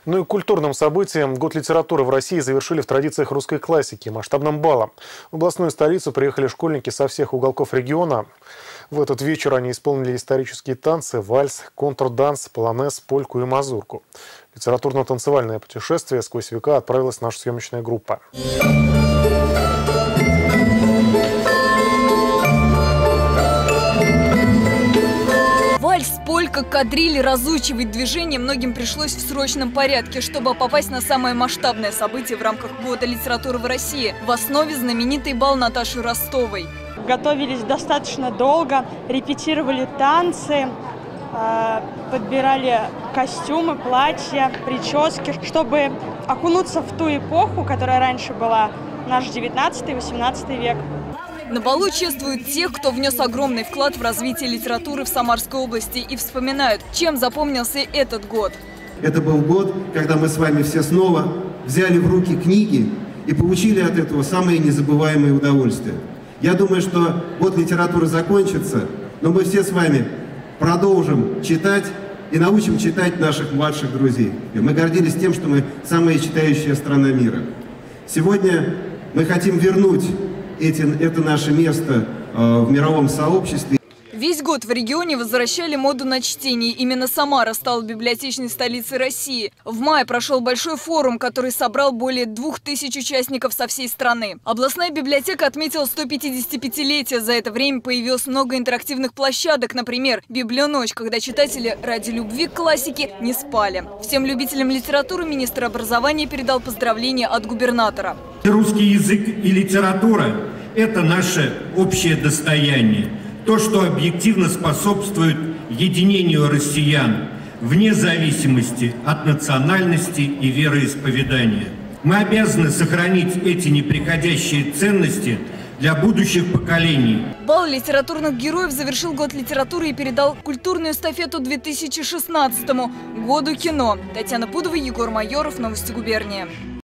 Ну и культурным событием год литературы в России завершили в традициях русской классики – масштабным балом. В областную столицу приехали школьники со всех уголков региона. В этот вечер они исполнили исторические танцы, вальс, контрданс, полонез, польку и мазурку. Литературно-танцевальное путешествие сквозь века отправилась наша съемочная группа. Вальс, полька, кадриль, разучивать движение многим пришлось в срочном порядке, чтобы попасть на самое масштабное событие в рамках года литературы в России. В основе знаменитый бал Наташи Ростовой. Готовились достаточно долго, репетировали танцы, подбирали костюмы, платья, прически, чтобы окунуться в ту эпоху, которая раньше была, наш 19-18 век. На балу чествуют тех, кто внес огромный вклад в развитие литературы в Самарской области, и вспоминают, чем запомнился этот год. Это был год, когда мы с вами все снова взяли в руки книги и получили от этого самые незабываемые удовольствия. Я думаю, что год литературы закончится, но мы все с вами продолжим читать и научим читать наших младших друзей. И мы гордились тем, что мы самая читающая страна мира. Сегодня мы хотим вернуть это наше место в мировом сообществе. Весь год в регионе возвращали моду на чтение. Именно Самара стала библиотечной столицей России. В мае прошел большой форум, который собрал более 2000 участников со всей страны. Областная библиотека отметила 155-летие. За это время появилось много интерактивных площадок. Например, «Библионочь», когда читатели ради любви к классике не спали. Всем любителям литературы министр образования передал поздравления от губернатора. Русский язык и литература – это наше общее достояние. То, что объективно способствует единению россиян, вне зависимости от национальности и вероисповедания. Мы обязаны сохранить эти неприходящие ценности для будущих поколений. Бал литературных героев завершил год литературы и передал культурную эстафету 2016 году кино. Татьяна Пудова, Егор Майоров, Новости губернии.